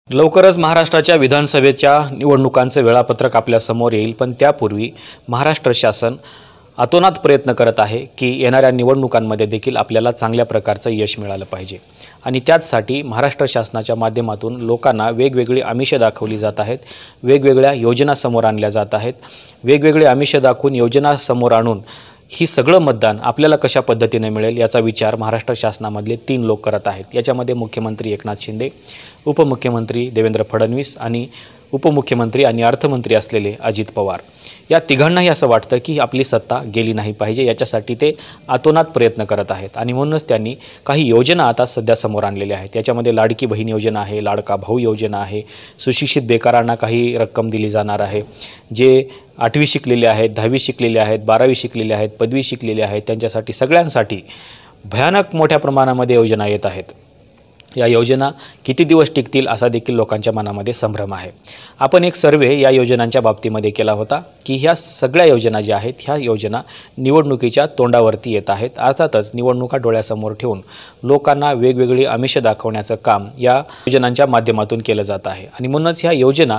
लवकरच महाराष्ट्राच्या विधानसभेच्या निवडणुकांचे वेळापत्रक आपल्या समोर येईल, पण त्यापूर्वी महाराष्ट्र शासन अतोनात प्रयत्न करत आहे की येणाऱ्या निवडणुकांमध्ये देखील आपल्याला चांगल्या प्रकारचं यश मिळालं पाहिजे आणि त्याचसाठी महाराष्ट्र शासनाच्या माध्यमातून लोकांना वेगवेगळी आमिषे दाखवली जात आहेत, वेगवेगळ्या योजना समोर आणल्या जात आहेत, वेगवेगळे आमिषे दाखवून योजना समोर आणून ही सगळं मतदान आपल्याला कशा पद्धतीने मिळेल याचा विचार महाराष्ट्र शासनामधले 3 लोक करत आहेत। याच्यामध्ये मुख्यमंत्री एकनाथ शिंदे, उपमुख्यमंत्री देवेंद्र फडणवीस आणि उपमुख्यमंत्री आणि अर्थमंत्री असलेले अजित पवार। या तिघांनाही असं वाटतं की आपली सत्ता गेली नाही पाहिजे, याच्यासाठी ते अतोनात प्रयत्न करत आहेत आणि म्हणूनच त्यांनी काही योजना आता सध्या समोर आणलेल्या आहेत। याच्यामध्ये लाडकी बहीण योजना आहे, लाडका भाऊ योजना आहे, सुशिक्षित बेकारांना काही रक्कम दिली जाणार आहे, जे 8वी शिकलेले आहेत, 10वी शिकलेले आहेत, 12वी शिकलेले आहेत, पदवी शिकलेले आहेत, त्यांच्यासाठी सगळ्यांसाठी भयानक मोठ्या प्रमाणामध्ये योजना येत आहेत। या योजना किती दिवस टिकतील असा देखील लोकांच्या मनामध्ये संभ्रम आहे। आपण एक सर्वे या योजनांच्या बाबतीमध्ये केला होता की ह्या सगळ्या योजना ज्या आहेत ह्या योजना निवडणुकीच्या तोंडावरती येत आहेत। अर्थातच निवडणुका डोळ्यासमोर ठेवून लोकांना वेगवेगळी आमिषे दाखवण्याचं काम या योजनांच्या माध्यमातून केलं जात आहे आणि म्हणूनच ह्या योजना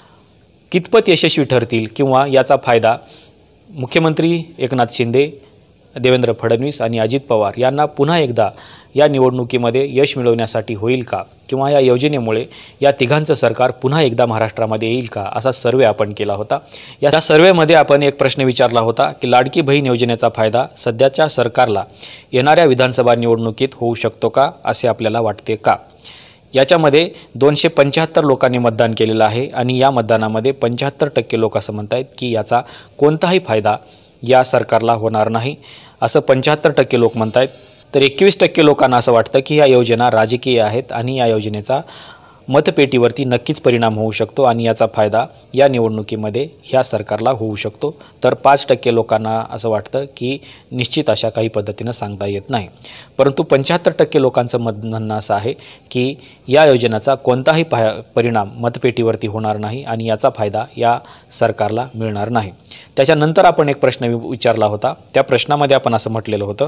कितपत यशस्वी ठरतील किंवा याचा फायदा मुख्यमंत्री एकनाथ शिंदे, देवेंद्र फडणवीस आणि अजित पवार यांना पुन्हा एकदा या निवडणुकीमध्ये यश मिळवण्यासाठी होईल का किंवा या योजनेमुळे या तिघांचं सरकार पुन्हा एकदा महाराष्ट्रामध्ये येईल का असा सर्वे आपण केला होता। या सर्वेमध्ये आपण एक प्रश्न विचारला होता की लाडकी बहीण योजनेचा फायदा सध्याच्या सरकारला येणाऱ्या विधानसभा निवडणुकीत होऊ शकतो का असे आपल्याला वाटते का। याच्यामध्ये 275 लोकांनी मतदान केलेलं आहे आणि या मतदानामध्ये 75% लोक असं म्हणतात की याचा कोणताही फायदा या सरकारला होणार नाही असं 75% लोक म्हणतात। तर 21% लोकांना असं वाटतं की या योजना राजकीय आहेत आणि या योजनेचा मतपेटीवरती नक्कीच परिणाम होऊ शकतो आणि याचा फायदा या निवडणुकीमध्ये ह्या सरकारला होऊ शकतो। तर 5% लोकांना असं वाटतं की निश्चित अशा काही पद्धतीनं सांगता येत नाही, परंतु 75% लोकांचं म्हणणं असं आहे की या योजनेचा कोणताही परिणाम मतपेटीवरती होणार नाही आणि याचा फायदा या सरकारला मिळणार नाही। त्याच्यानंतर आपण एक प्रश्न विचारला होता, त्या प्रश्नामध्ये आपण असं म्हटलेलं होतं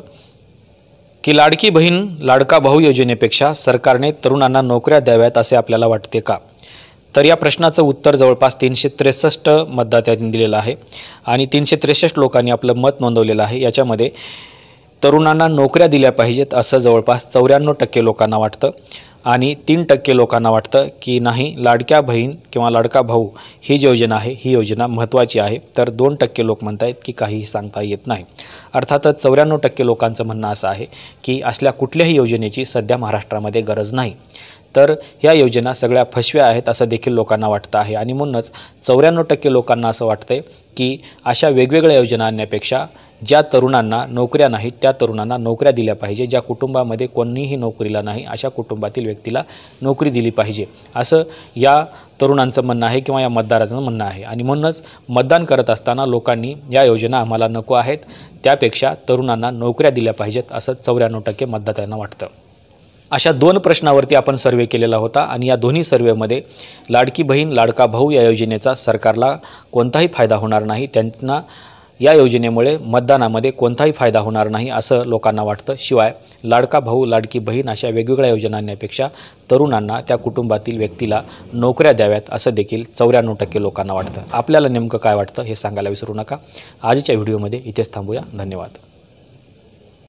की लाडकी बहीण लाडका भाऊ योजनेपेक्षा सरकारने तरुणांना नोकऱ्या द्याव्यात असे आपल्याला वाटते का। तर या प्रश्नाचं उत्तर जवळपास 363 मतदात्यांनी दिलेलं आहे आणि 363 लोकांनी आपलं मत नोंदवलेलं आहे। याच्यामध्ये तरुणांना नोकऱ्या दिल्या पाहिजेत असं जवळपास 94% लोकांना वाटतं आणि 3% लोकांना वाटतं की नाही, लाडक्या बहीण किंवा लाडका भाऊ ही जी योजना आहे ही योजना महत्त्वाची आहे। तर 2% लोक म्हणतात की काहीही सांगता येत नाही। अर्थातच 94% लोकांचं म्हणणं असं आहे की असल्या कुठल्याही योजनेची सध्या महाराष्ट्रामध्ये गरज नाही। तर ह्या योजना सगळ्या फसव्या आहेत असं देखील लोकांना वाटतं आहे आणि म्हणूनच 94% लोकांना असं वाटतंय की अशा वेगवेगळ्या योजना आणण्यापेक्षा ज्या तरुणांना नोकऱ्या नाहीत त्या तरुणांना नोकऱ्या दिल्या पाहिजे, ज्या कुटुंबामध्ये कोणीही नोकरीला नाही अशा कुटुंबातील व्यक्तीला नोकरी दिली पाहिजे असं या तरुणांचं म्हणणं आहे किंवा या मतदाराचं म्हणणं आहे आणि म्हणूनच मतदान करत असताना लोकांनी या योजना आम्हाला नको आहेत, त्यापेक्षा तरुणांना नोकऱ्या दिल्या पाहिजेत असं 94% मतदारांना वाटतं। अशा 2 प्रश्नावरती आपण सर्वे केलेला होता आणि या दोन्ही सर्वेमध्ये लाडकी बहीण लाडका भाऊ या योजनेचा सरकारला कोणताही फायदा होणार नाही, त्यांना या योजनेमुळे मतदानामध्ये कोणताही फायदा होणार नाही असं लोकांना वाटतं। शिवाय लाडका भाऊ लाडकी बहीण अशा वेगवेगळ्या योजना आणण्यापेक्षा तरुणांना त्या कुटुंबातील व्यक्तीला नोकऱ्या द्याव्यात असं देखील 94% लोकांना वाटतं। आपल्याला नेमकं काय वाटतं हे सांगायला विसरू नका। आजच्या व्हिडिओमध्ये इथेच थांबूया। धन्यवाद।